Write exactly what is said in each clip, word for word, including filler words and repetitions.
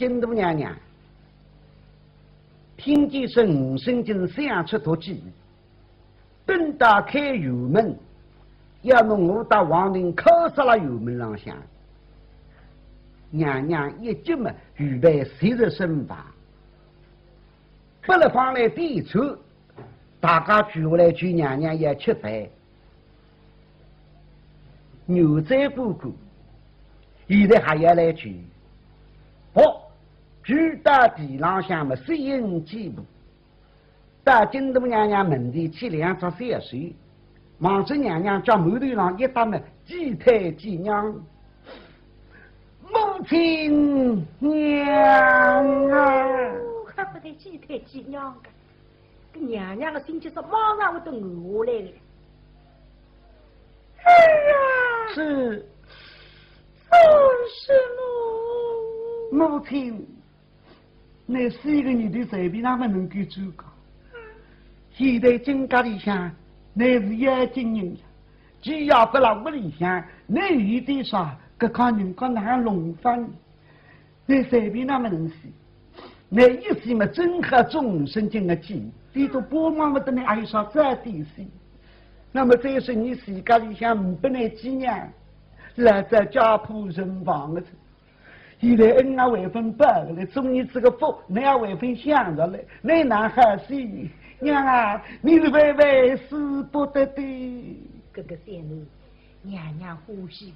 金都娘娘听见是五圣经想出多计，等到开油门，要弄我到皇陵敲杀了油门上向。娘娘一急嘛，预备昔日身法，不了放来地处，大家聚过来聚娘娘也吃饭。牛仔姑姑现在还要来聚，哦，聚到地浪向嘛，水印几步。到金都娘娘门前去两只小水，望着娘娘叫门头上一打嘛，祭太祭娘。母亲娘啊， 还不得祭太祭娘个，这娘娘的心情是马上会都饿下来的。儿啊， 是做什么？ 母亲，那四个女的随便他们能够做个。现在金家里向，那是要紧人呀，只要不了屋里向，那有点啥。这看人家哪弄饭，那随便他们能洗，那意思嘛，整合众生经的记，你都不忙不得那爱上这点事。那么再说你自家里向不能几年，来在家仆人房的，现在恩啊为分包了，中你这个福，你要为分享着嘞，你哪还是娘啊，你是为为死不得的。 这个仙女，娘娘呼吸。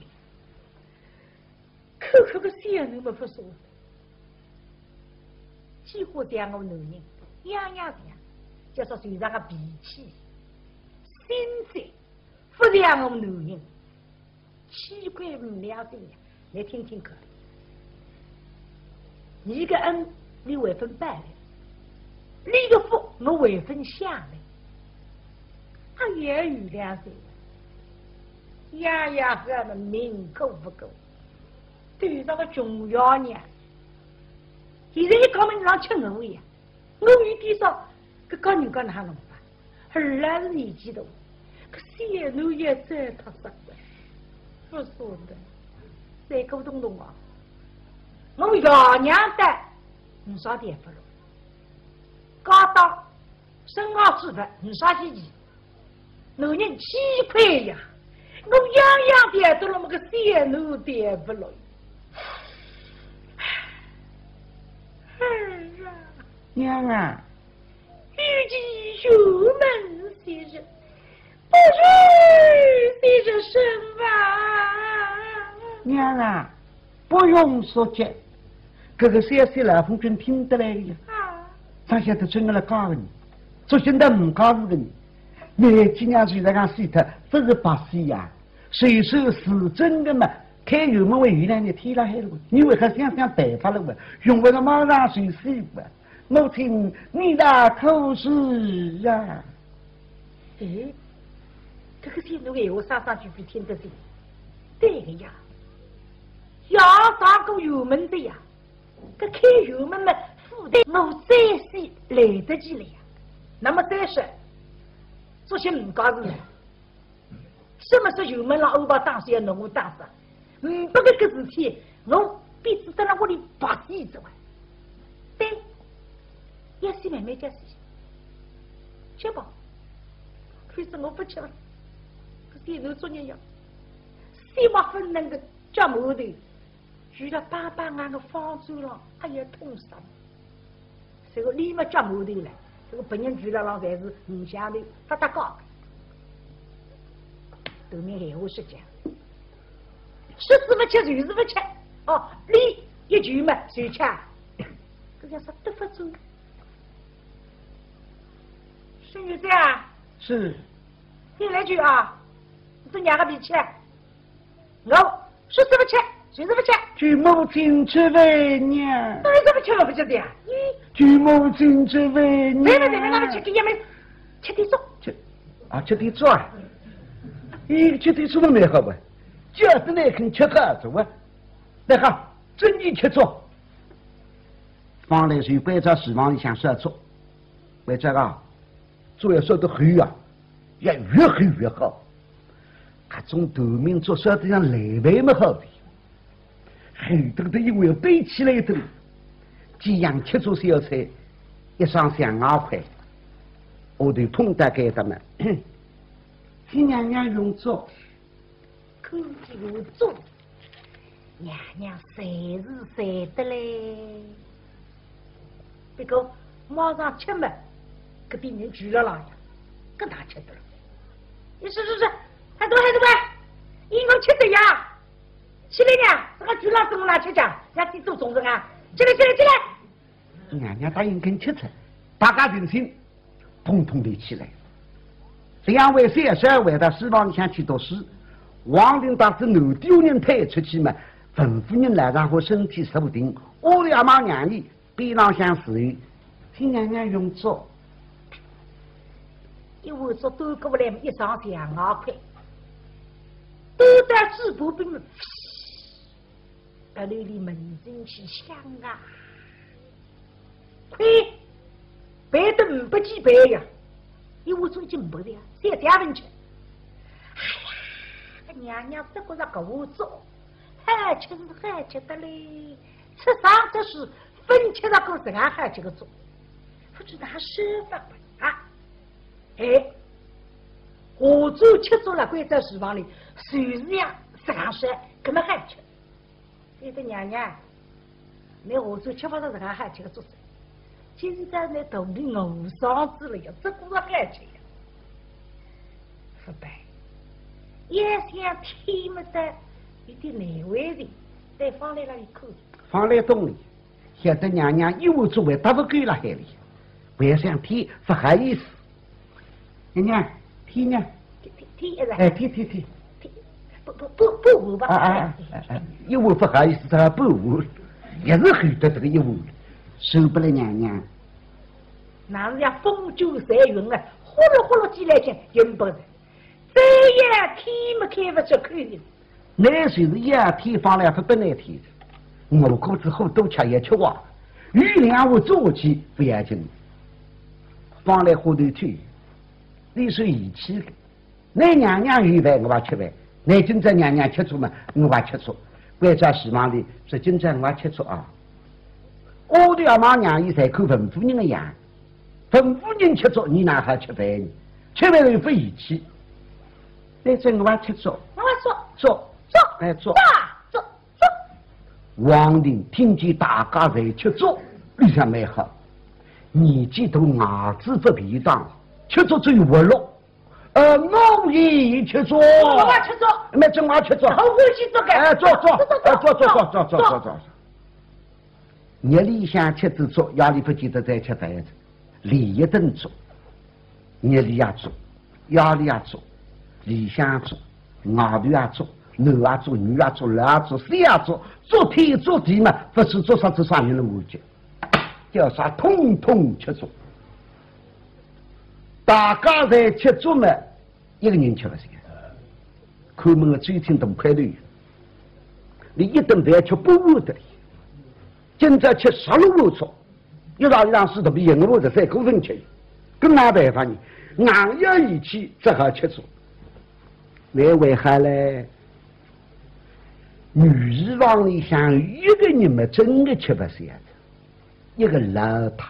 可可个仙女们不说，几乎这样个男人，样样这样，就说身上个脾气、心塞，不这样个男人，奇怪不了的呀！来听听看，你个恩你为分办了，你个福我为分享了，他也有两岁，样样和俺们命够不够？对那个中药呢，现在一搞门上吃我呀，我有点少，这搞人家哪弄法？二来是年纪大，可仙女也在他身上，不说的，再沟通通啊！我爷娘的，你啥地方了？搞到生儿之份，你啥稀奇？男人奇怪呀！我样样点到了那个仙女点不来。儿啊， 娘啊， 欲及出门先生，不许先生身亡。 娘啊，不用说这，这个消息老夫君听得来的呀。 啊， 咱现在准我来告诉你，昨现在唔告诉你，你今年虽然讲死他，不是白死呀，随手是真的嘛。开油门为原来你踢了海了，你为何想想办法了喂？用不着马上随死喂！母亲，你的口是呀？ 哎，这个天路哎，我上上去比听得见。对个呀，要上个油门的呀，这开油门嘛，负担我再些来得及了呀。那么再说，这些唔搞事，什么是油门上欧巴当时要弄我当时？嗯，不个个事体，我必须在那屋里把戏做完。对，要是妹妹家事情，吃吧。可是我不吃了，可是有做人样，希望分那个叫木头，除了爸爸俺个放走了，还要痛伤。这个立马叫木头了，这个本人除了老才是五下头发达高，对面闲话是讲。吃是不吃，睡是不吃，哦，你一句嘛，谁吃？这叫啥得不住？是女婿啊？ 是。 你来句啊，这两个比起来，我说是不吃，谁是不吃？ 据母亲吃饭娘。 那你怎么吃我不吃的呀？ 据母亲吃饭娘。 对对对，那么吃给也没吃点粥。 吃啊，吃点粥啊！咦，吃点粥都没好吧？就是那肯吃个子啊，那好，真的吃粥，放来水摆在厨房里向烧粥，为这个粥要烧得黑啊，要越黑越好。各种豆面粥烧得像来饭么好的，黑的的因为背起来的， 几样吃做小菜，一双香熬块，我对碰得给他们。新娘娘用做， 可有做，娘娘谁是谁的嘞？别个马上吃嘛，给别人举了了呀，跟他吃的了。是是是，还多还多呗，一共吃的呀。起来呀，这个举了怎么拿吃讲？人家自己做种子啊，起来起来起来！ 娘娘答应跟吃吃，大家人心通通的起来。这样为三十二为到西方乡去读书，王令当时男丢人派出去嘛，吩咐人来然后身体受定，我的阿妈娘里边上相思语，请娘娘用做。 因为说都过来一上香啊块，都在治不病了，那里里门前去香啊，亏白的五百几百呀，因为最近没的呀，再加文去。哎呀，娘娘这个是给我做，还吃是还吃的嘞，吃上这是分吃那个是俺还这个做，不知道师傅啊。哎，我做吃做了，关在厨房里，随时呀，十两水，根本还吃。这个娘娘，那我做吃不到十两还吃个做事，现在那肚里饿嗓子了呀，这个还吃呀。不白，也想听么的，有点难为的，再放来了一口。 放来洞里，现在娘娘一无作为，打不够了海里，为想听不好意思。娘娘，听呢？ 听听听， 哎，听听听， 听，不不不不舞吧？ 啊啊啊！一舞不好意思，他不舞，也是很多这个一舞，受不了娘娘。 那人家风酒散云啊，呼噜呼噜几来讲，赢不得。这样天没开不着口的。 那就是一天放了不不那天，我过之后多吃也吃完，雨凉我做起不要紧，放来火头去。你是义气的，那娘娘预备我把吃饭，那今朝娘娘吃醋嘛，我把吃醋。关在希望里是今朝我吃醋啊！我的阿妈娘伊才看吩咐人的样，吩咐人吃醋，你哪还吃饭呢？吃饭又不义气。那这我把吃醋， 我说做做， 哎做做做。 王林听见大家在吃醋，立下没好，年纪都牙子不皮当。吃做最活络，呃，我也吃做， 我吃做， 没正我吃做， 好欢喜做个， 哎，做做， 做做做做做做做做做。你理想吃子做，压力不记得再吃饭子，理一顿做，你理也做，压力也做，理想做，外头也做，男也做，女也做，老也做，谁也做，做天做地嘛，不是做啥子啥人的物件，叫啥通通吃做。大家在吃粥嘛，一个人吃不行。看门的嘴挺大块头，你一顿饭吃不饿的。今朝吃十六碗粥，一让让是都比一我的三股份吃，跟哪办法呢？硬要一起只好吃粥。那为啥嘞？女儿房里向一个人嘛，真的吃不下的，一个邋遢。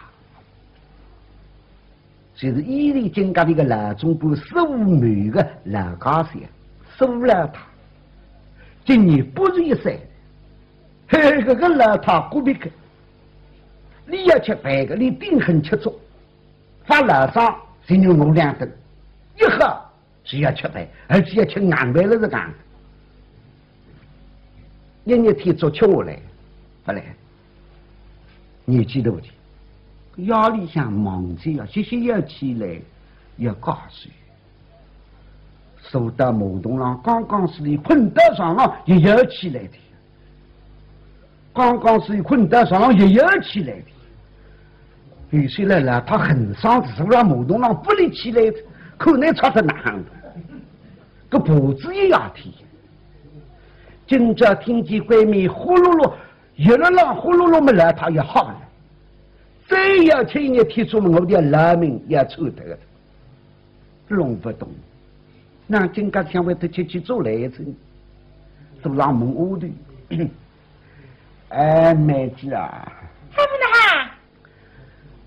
就是伊犁金家的一个老中部十五女的老家乡，十五老太，今年八十一岁，嘿，这个老太过别个，你要吃饭个，你顶很吃粥，发老上只有我两顿，一喝只要吃饭，而且要吃硬饭了是干。一日天做吃下来，不来，年纪大的。压力上忙着呀，些些要起来，要告诉。受到毛东浪刚刚是你困到上了，也要起来的。刚刚是你困到上了，也要起来的。有些人了，他很伤，是让毛东浪不能起来的，可能差得难的。个脖子也要提。今朝听见闺蜜呼噜噜，一了浪呼噜噜没来，他也好了。再要吃一天出门，我的老命也臭得的，弄不懂。那今个想为他去去做来着，是让门屋的。哎，妹子啊， 还不能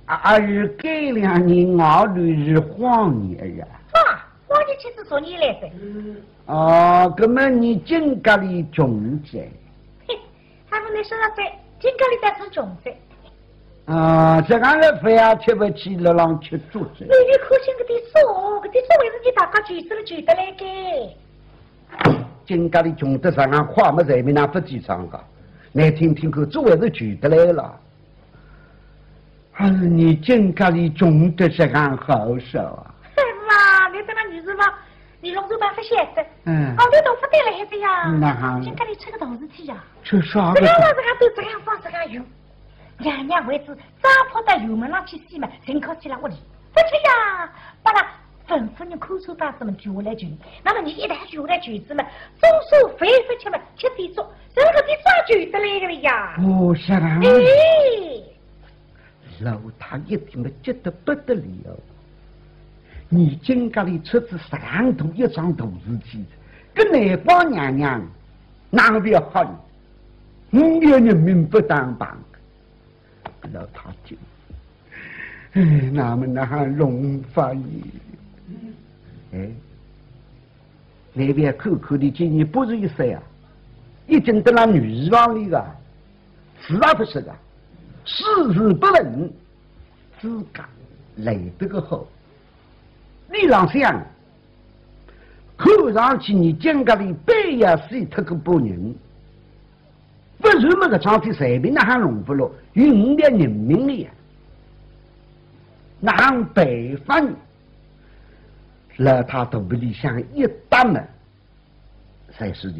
啊是这两年我律是荒年呀。 啊，荒年岂是说你来噻？ 哦，那么你金家里穷者？ 嘿，他们那说了噻，金家里在吃穷噻。 啊，这样的饭啊吃不起，了让吃猪子。 你你可信个的说，个的说为是你大家举手了举得来个。 金家里穷得上俺话么人民那不记账个，来听听看，作为是举得来了。啊，你金家里穷得是俺好手啊。 是嘛？你在那女子嘛？你龙舟办不写的。 嗯。 哦，你都不得来的呀。 那哈。 金家里出个大事体呀。 出啥个？ 这个我这个都这样放这样用。娘娘为子早跑到油门上去洗嘛，人靠起来我里，不去呀，把那吩咐你口头大师们举下来举，那么你一旦举下来举子嘛，总数非非吃嘛，吃地做，任何地抓举得来个了呀。 哦，是啊。 哎， 老太一听了觉得不得了，你金家里出自三头一桩大事体，跟南方娘娘哪个比较好呢？五月人民不当帮。老太君，哎，那么那还龙发你，哎，那边口口的今年不是一岁啊，已经到了女儿房里个，是啊不是的，事事不稳，自家来得个好，你让想，看上去你讲家里背呀是他个不人。不是那个场地随便那还弄不了，云的人民的呀，那北方，老他肚皮里向一打门，才是的。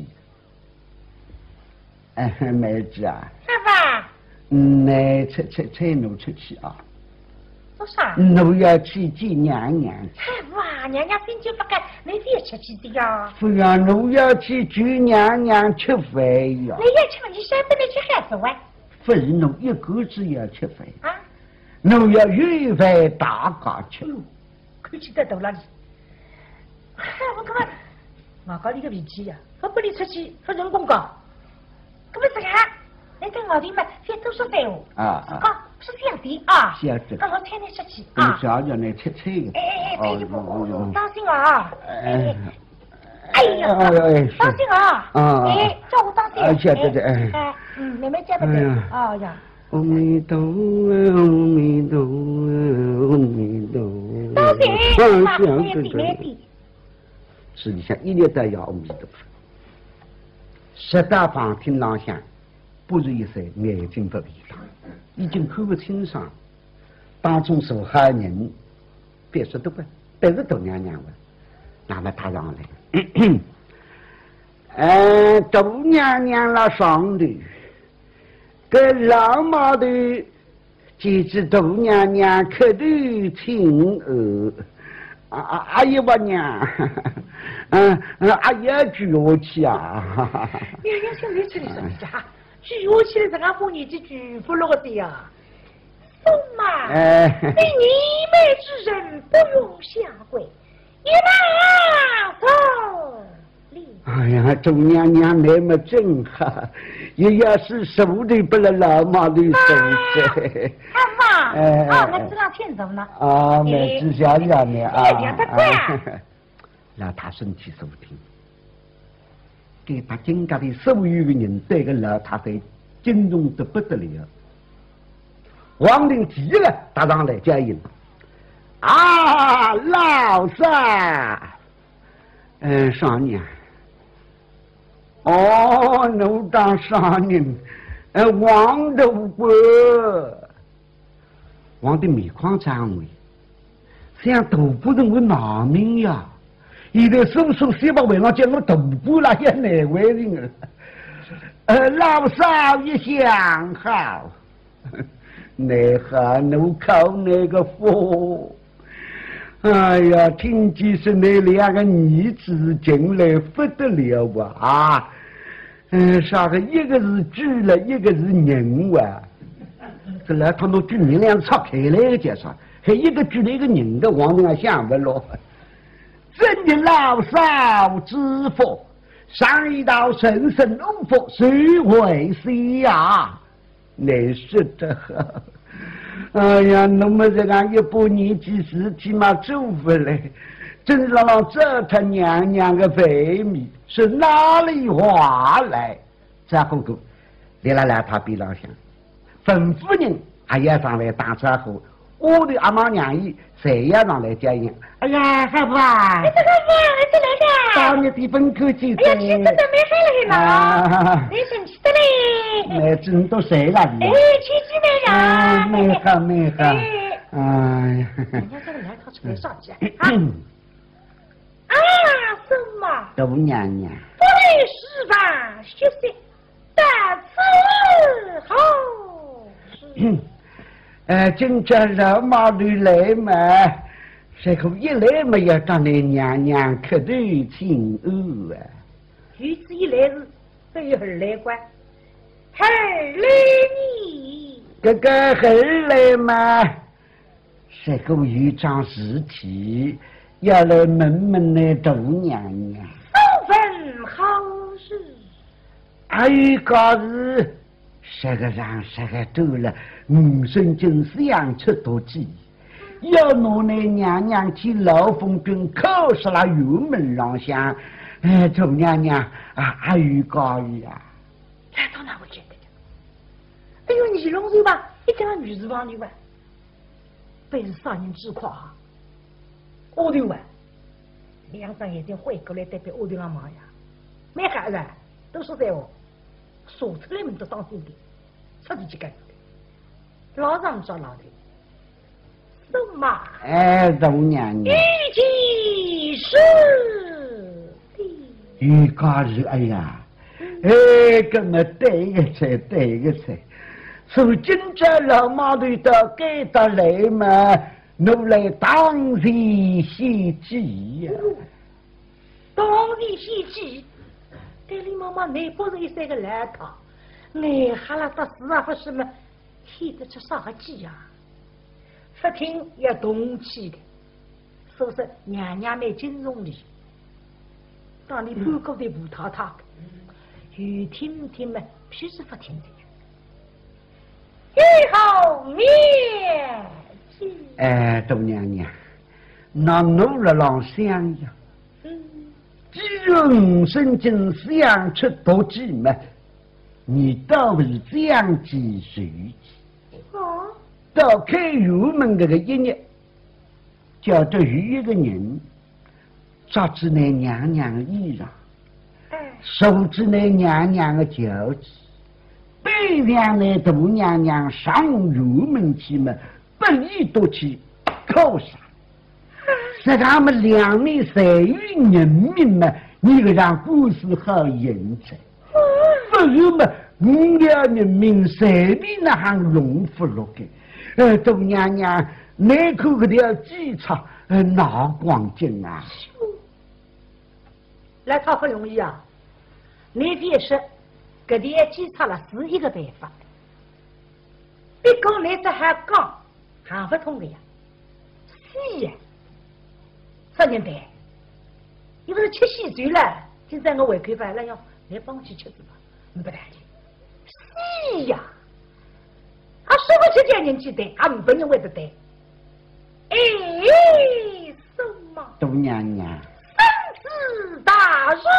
哎，妹子啊， 爸爸， 嗯，来出出出奴出去啊。 做啥？ 奴要去见娘娘。 哇，娘娘心情不干，你也出去的呀？ 是啊，奴要去见娘娘吃饭呀。 你也吃嘛？你现在不能去喊走啊？ 不是奴一个子要吃饭啊？ 奴要预备大家吃。 看起得到了你。嗨，我干嘛？我搞你个脾气呀！我不你出去，说人工高，干嘛这样？你跟我的嘛，先多说废话。 啊啊。 高是这样的啊。 是啊，是。 那我猜你出去啊。你瞧瞧那切切的。 哎哎哎，对不？ 当心啊！ 哎。 哎呀！当心啊！ 啊。 哎，叫我当心。 啊，对对对。 哎，嗯，妹妹接不对。哦呀。 阿弥陀佛，阿弥陀佛，阿弥陀佛。 当心，妈，慢点，慢点。 实际上一年都要阿弥陀佛。十大房厅廊向，不是一岁眼睛不闭上，已经看不清爽。当中受害人，别说都不，都是大娘娘了。那么他上来，呃，大娘娘了上的，跟老毛的几只大娘娘可头亲儿。啊啊！阿姨吧娘，嗯嗯，阿姨举下去啊！ 娘娘现在出来什么家？举下去了，这俺把你这举不落的呀！送嘛！ 哎， 你你美之人不用下跪，一马走礼。 哎呀，周娘娘那么正哈，也要是手里不了老妈的手子。 阿妈，啊，我知道骗走呢。 啊，妹子小小的啊。 别得怪。 让他身体受听，给他金家的所有的人对个老太太敬重得不得了。王令急了，打上来接应。啊，老三，嗯，上年。哦，奴当上人，呃，王头伯，王的面孔张伟，像头部人为难民呀！现在叔叔西北为了讲我头部那些哪位人啊？呃，老少一相好，你好，奴靠那个福。哎呀，听见是那两个女子进来不得了啊！嗯，啥个一个是猪了，一个是人哇！这来他们猪人俩拆开来介绍，还一个猪了一个人的，王娘想不落。真的老少之福，上一道神圣龙福谁会是呀？ 难说得好。哎呀，那么这样一把年纪事体嘛做不来，真让让这他娘娘的肺米是哪里话来？这后头，你来来他边上想，吩咐人还要上来打招呼。我的阿妈娘姨谁要上来接应？哎呀，好不啊？ 你这个娘儿子来的。 到你的门口去。 哎呀，气得都没开了嘛！你生气的嘞？ 那真都谁了？ 哎，气气的呀！ 没好没好。哎呀， 人家这个来他出来上去啊！啊，什么？ 杜娘娘。 不来释放休息，但此后。 呃，今朝老马驴来嘛，这个一来嘛要当你娘娘磕头请安啊。 如此一来是非儿来关，儿来你。 这个儿来嘛，这个有桩事体要来问问那杜娘娘。 三分好事。 还有个是。这个让这个多了，五孙金是养出多计，要拿那娘娘去老风军考试了油门上向，哎，周娘娘啊，还有高义啊！ 来到哪会觉得？哎呦，你龙头吧，一定要女子帮你玩，本是少年之夸啊！我的玩，梁上眼睛回过来代表我的阿妈呀，没孩子都说在我。说出来们都当心点，出去去干的，老上抓老的，什么？ 哎，杜娘娘， 一起是的。 于家是哎呀，哎，这么对个菜，对个菜，从今朝老毛头到该到来嘛，奴来当人献祭呀， 当人献祭。代理妈妈，你不是一三个邋遢，你哈拉到死啊不是么？听得出啥个鸡呀？不听要动气的，说是娘娘没金融里，当你半个的葡萄糖，有听听嘛，必是不听的。以后面记。 哎，杜娘娘，那奴了郎想呀。既然神经思想出多计嘛，你倒是这样记随记。 哦。 到开油门这个一日，叫着有一个人，抓住那娘娘的衣裳，收住那娘娘的脚趾，背上那杜娘娘上油门去嘛，不义都去扣杀。是他们两面三于人民嘛，你个让故事好演才。不是嘛，五两人民三面那行荣福了的。呃，杜娘娘，你看这条机场，呃，哪光景啊？ 来套不容易啊！你别说，这条机场了是一个办法。别讲你这还讲行不通的呀，是呀。少年辈，你不是吃稀嘴了？现在我胃口饭了哟，来帮我去吃子吧，你不带去？是呀，啊，说不出叫人去带，啊，不能为得带。哎，什么？ 杜娘娘， 三次大事，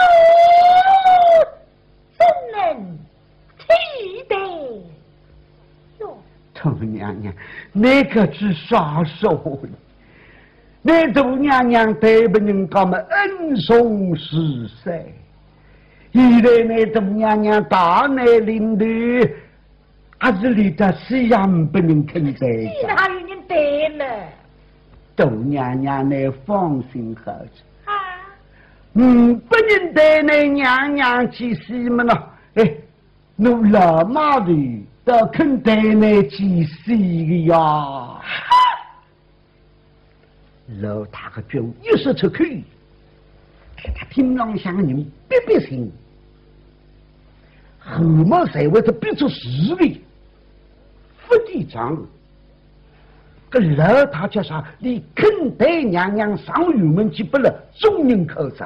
怎能替代？哟， 杜娘娘，那可是啥手的？那杜娘娘对不人家们恩送施舍，现在那杜娘娘大难临头，还是离得西洋不能肯待的。哪有人带呢？ 杜娘娘，你放心好着。 啊， 嗯，不能带那娘娘去西门了。哎，奴老妈的都肯带你去西的呀。老大个酒一说出去，他听朗向的人别别心，后毛社会他逼出实力，副队长，个老大叫啥？你肯带娘娘上玉门去不了，众人口塞，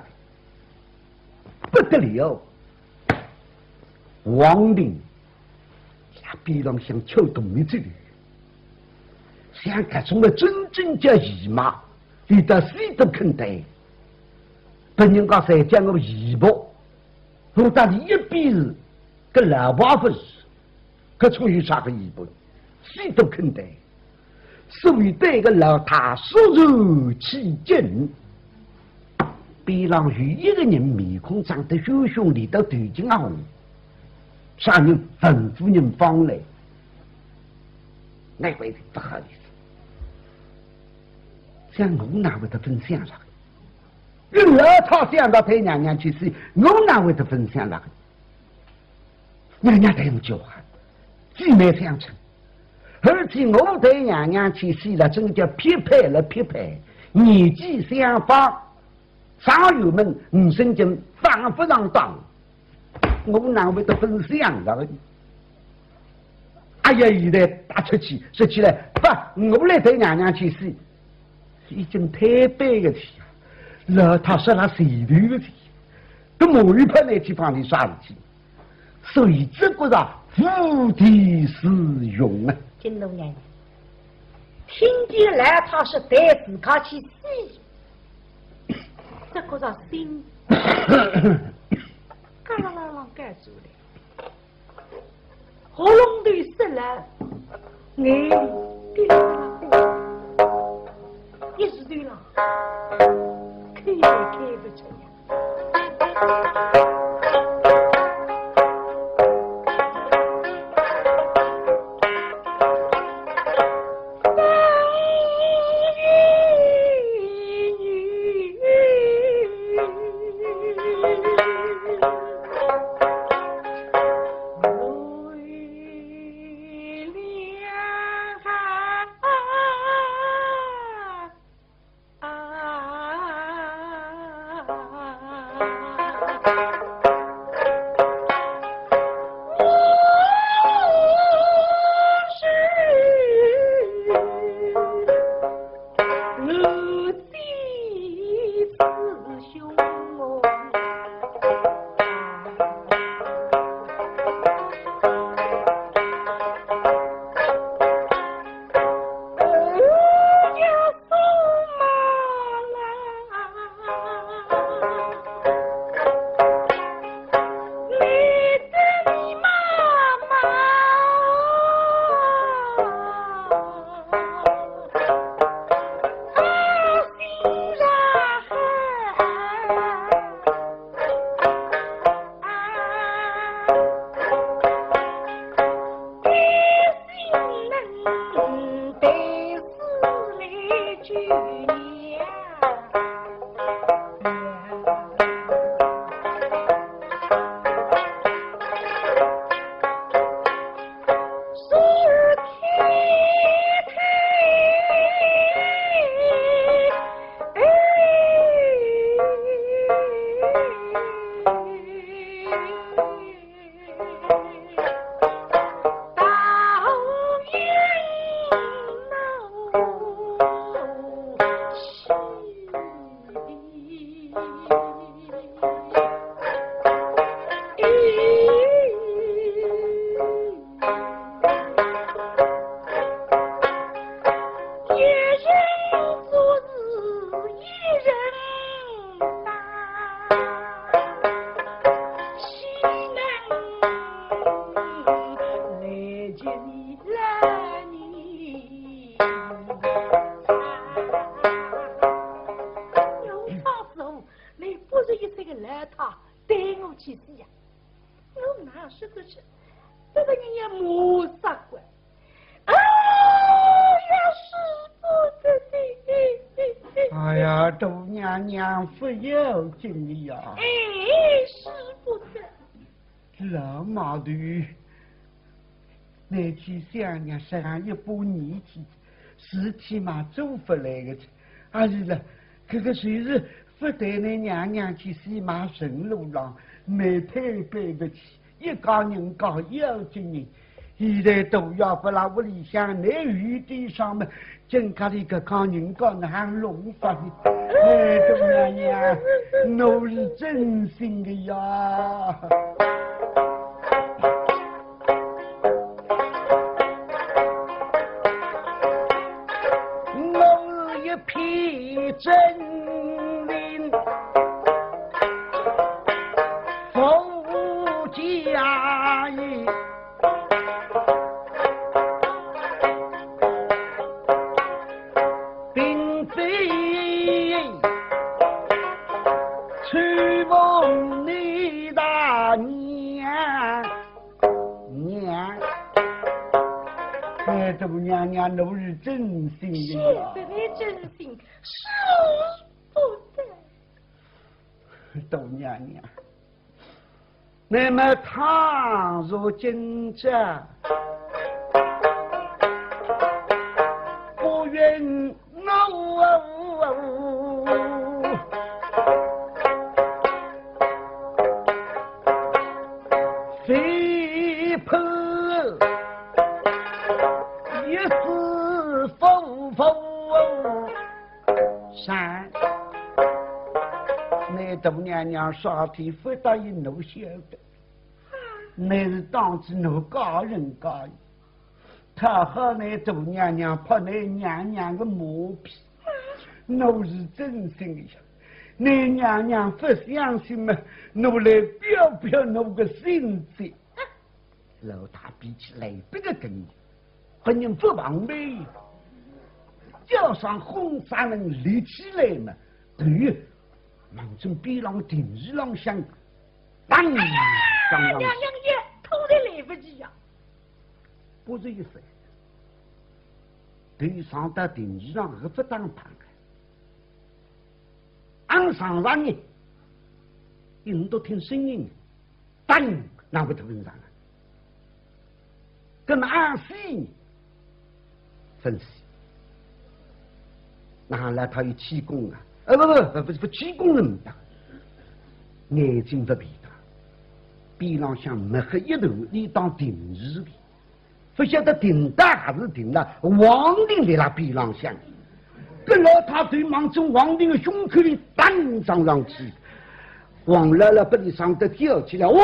不得了。王林边上想敲动的这里，想看什么真正叫姨妈，你到谁都肯带。本人家才讲我姨婆，我到你一辈子跟老爸不是，可从有啥个姨婆，谁都肯带。所以对个老太肃然起敬，边上有一个人面孔长得凶凶里到头颈啊红，啥人吩咐人放来，那回不好意思，像我哪会得分享了？人老太想到陪娘娘去世，我哪会得分享了？娘娘对我叫喊，姊妹相称。而且我对娘娘去世了，真叫匹配了匹配，年纪相仿，上友们五圣经仿佛上当，我哪会得分享了？哎呀，现在打出去说起来，不，我来对娘娘去世，已经太悲个事啊！老太说了谁头个事，都某一派那地方里耍事情，所以这个是福地使用啊。 金龙娘娘，听见来他是带自家去死，这个是心，嘎啦啦啦盖住了，喉咙里塞了，眼里滴啦，一时对了，开也开不出呀。 不要紧的呀！ 哎，是不得。 老毛头，那去想呀，上一把年纪，事体嘛做不来的。啊是了，这个虽是不得那娘娘去西马神路上，没太背得起，一家人家要紧人。现在都要不拉屋里向那雨地上面，正家里个讲人讲还弄法的，哎，东娘娘，我是真心的呀。 并非去问你大娘娘，哎，这娘娘都是真心的谢呀！ 谢你真心，恕不得。 窦娘娘，那么倘若今朝不愿我，非怕一死风风山。那窦娘娘上天不答应侬晓得，那是当着侬高人高义，他和那窦娘娘拍那娘娘的马屁，侬是真心的呀。那娘娘不相信嘛，侬来表表侬个心志。老大比起来别个跟你，不人不防备，叫上红纱能立起来嘛，对于忙中边浪顶日浪向，当当娘娘爷，偷的来不及呀！ 不是一岁，对上到顶日浪和不当旁的，俺上上呢，人都听声音，当那个头上了，跟俺西分析，哪来他有气功啊？呃不不不不是不气功人的，眼睛不闭的，边浪向没黑一头，你当顶日的，不晓得顶大还是顶了，王定在那边浪向，跟老他对忙从王定的胸口里当上上去，王来了把你上得跳起来，哦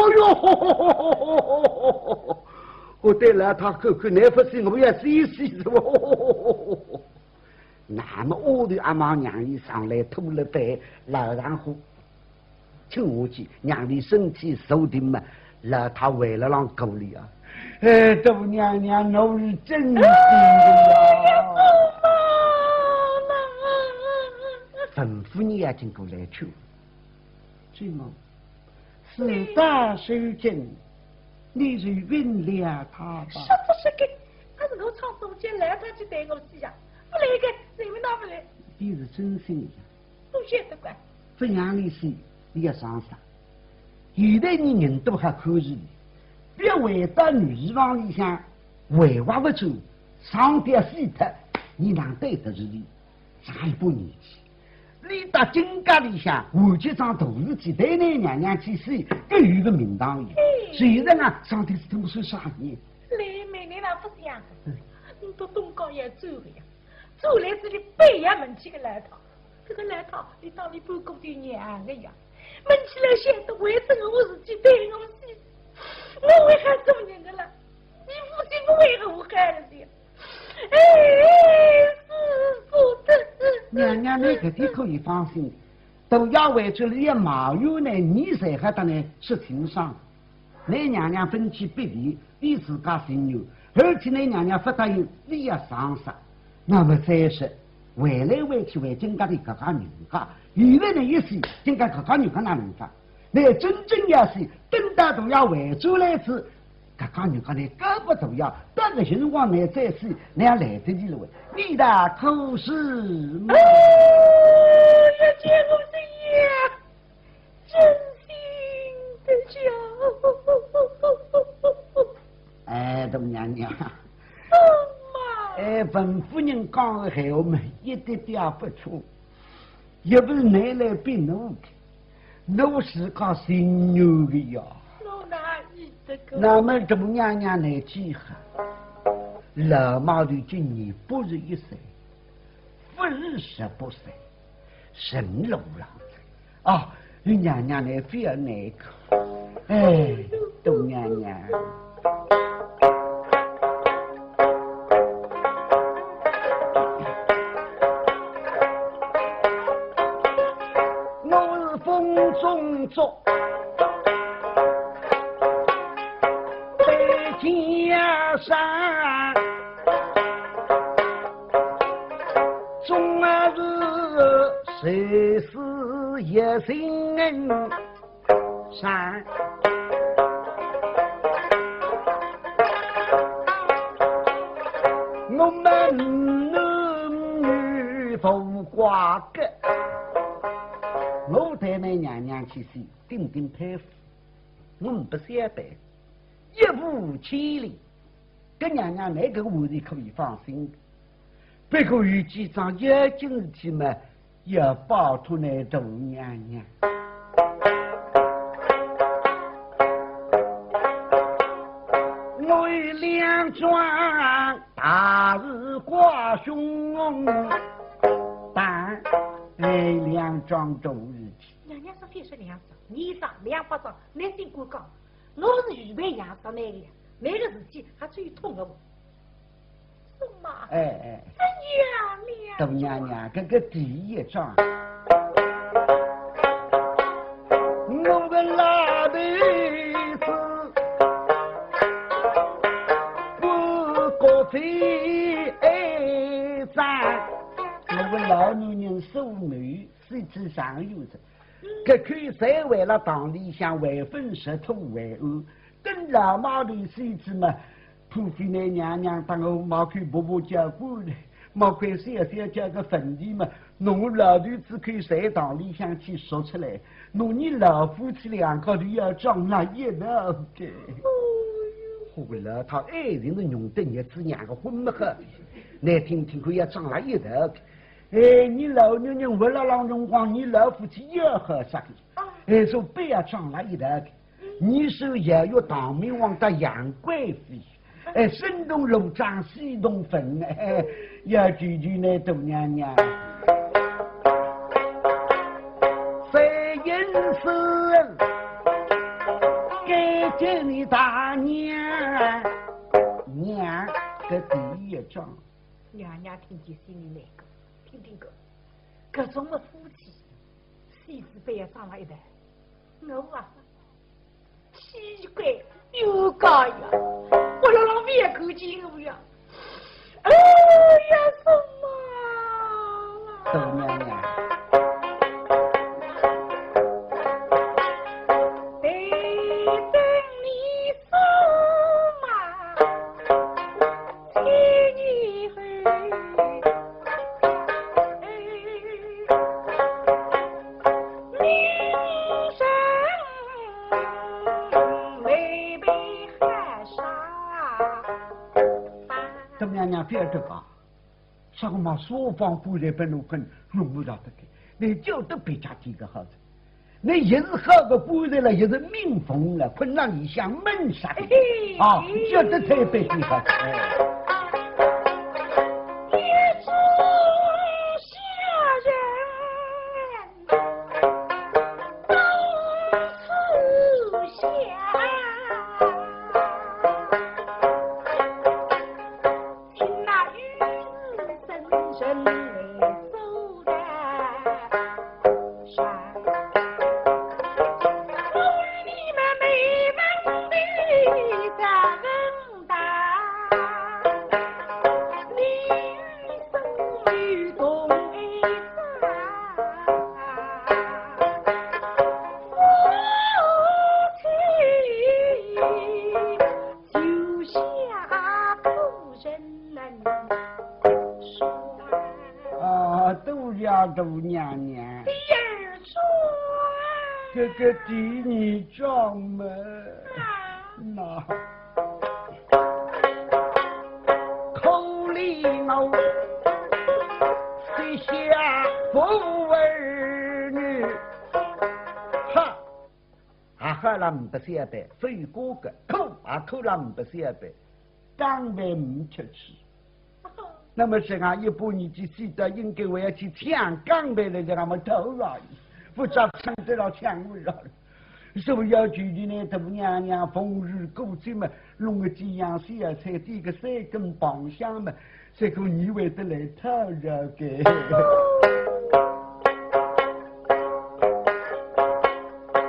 哟！我对了他口口那不是我要洗洗的哦。那么我的阿妈娘一上来吐了白，老然后请我去娘的身体受的嘛，老他为了让狗里啊，哎，窦娘娘我是真心的呀。吩咐你也经过来去，最么四大手紧，你随便了他吧。 说不是个，可是我唱中间来他就带我去呀，不来个，谁们哪不来？ 你是真心的， 不晓得管。 不让你死，你要上山。现在你人都还可以，别回到女房里向，委屈不住，上点死他，你哪对得住你？上一把年纪。你到金家里向，我去上大事体，带那娘娘去死，各有个名堂的。虽然啊，上天是这么说啥呢？ 来，妹妹那不是样的，你到东高也走了呀，走来这里背呀门去个来套，这个来套你当你半公的娘的呀，门起来显得为什么我自己对我死，我为啥做人的了？你父亲不为何我害了的？哎，是不得。 娘娘，你这点可以放心，都要为这里马友呢，你才还得呢是情商。你娘娘分期别离，你自家心有，而且你娘娘不答应，你要上山。那么再说，回来回去为金家的各家人家，以为呢一时金家各家人家那人家，你真正要是等到都要回出来时。各家人家呢，各不重要，这个情况呢，再是那样来得及了。你的口是吗？ 哦，这结果是呀，真心的讲。 哎，董娘娘。 哦妈。 哎，本夫人讲的好嘛，一点点不错，也不是拿来比奴的，奴是靠心牛的呀。那么这么娘娘来记哈，老毛的今年不是一岁，不是十八岁，神龙郎才啊！你娘娘来非要那个，哎，董娘娘。我是风中坐。 山，终是谁是一心山。我们男女不挂个，我对那娘娘去世，顶顶佩服。我们不晓得，一无千里，跟娘娘那个我是可以放心。不过有几桩要紧事体嘛，要保托那大娘娘。我有两桩大事挂胸，但哎两桩大事体。 娘娘说非说两桩，你上两百桩，那顶过讲，我是预备养上那个呀，那个事体还最痛的我。什么？ 哎哎， 这娘娘，大娘娘，这个第一桩，我的老辈子不过非哎咱，我的老女人守女，实际上有着。这看谁为了当理想为分石头为恶，跟老毛的谁子嘛？土匪那娘娘当我毛看婆婆家过的，毛看小小家个坟地嘛，侬老头子看谁当理想去说出来，侬你老夫妻两个都要装了一道的。后来他爱人的用的日子两个混么喝，来听听看要装了一道的。哎，你老娘娘为了让荣光，你老夫妻要喝啥个？哎，说不要装了一道的，你是要有唐明王的杨贵妃。哎，声动楼帐西东风，哎，要举举那大娘娘。谁因是该见你大娘娘的第一桩？ 娘娘听见心里那个，听听个，各种的夫妻，谁是被上来的？我啊，奇怪，有个呀！我要让别口进我呀！哎呀，什么？ 大娘娘， 得等你说嘛，听你会，你生未被害杀。 大娘娘不要这个，啥个嘛说方不来本路分用不着的，你就得别家几个好子，你一是好个不来了，一是命疯了，困难你想闷啥的啊，就得特别几好子。 也是下人到处下。 大娘娘， 第二桩， 这个第二桩嘛，那口里我写下不儿女，哈，啊哈啦唔不晓得，飞过个口啊口啦唔不晓得，当然唔出去。那么是俺一把年纪记得应该我要去抢钢板的，让他们投了，不知道抢得了抢不了。是不是要举的呢？大娘娘风雨过节嘛，弄个几样小菜，点个三根棒香嘛，这个你为得来讨饶给。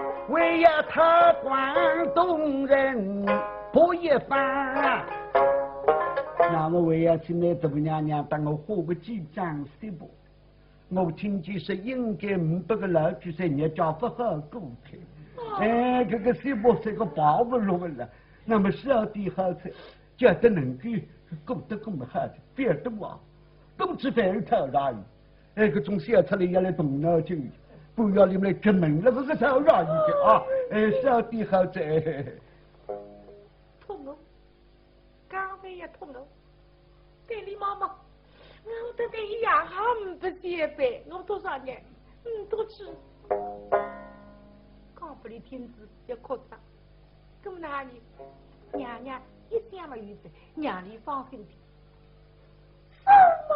为要讨广东人不一番。 那么为要请那大娘娘当我花个几张十步，我听见说应该五百个老居在你家不好过去。哎，这个十步是个保不落了，那么小弟好吃，觉得能够过得这么好的，别的话，都吃饭头而已。哎，个种小出来要来动脑筋，不要你们来出门了，这个头而已的啊！哎，小弟好吃。 痛哦，刚才也痛哦。对你妈妈，我这个一样很不洁白，我多少年，嗯，多吃。刚不里天子要哭丧，咁那里娘娘一想了一声，娘你放心点。什么？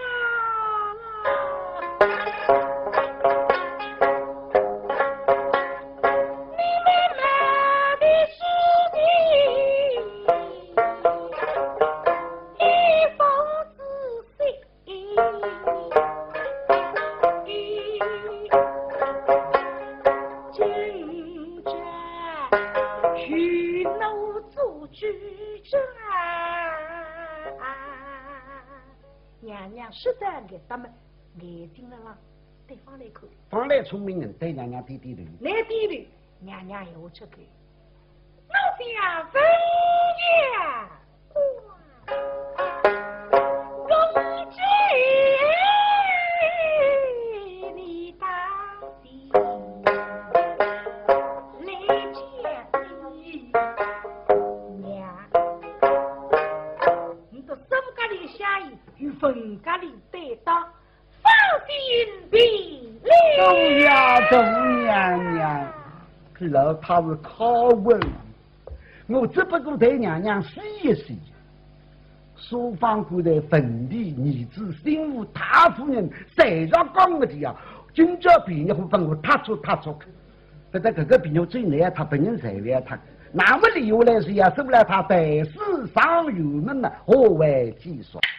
你们买的是的，一封自信。今朝去奴做主者，娘娘实在给他们眼睛了啦，对方来看， 方来聪明人对娘娘低低头， 来低头，娘娘有这个，老家分家，公主你当心。分家里对当放心平东呀东娘娘，老他是拷问，我只不过对娘娘试一试。书房古代坟地儿子心腹大夫人谁上讲的呀？今朝别人会帮我踏出踏出去，不但这个别人最难，他本人谁来他？那么理由来说呀，是不来他百世上有门呢？何为计算？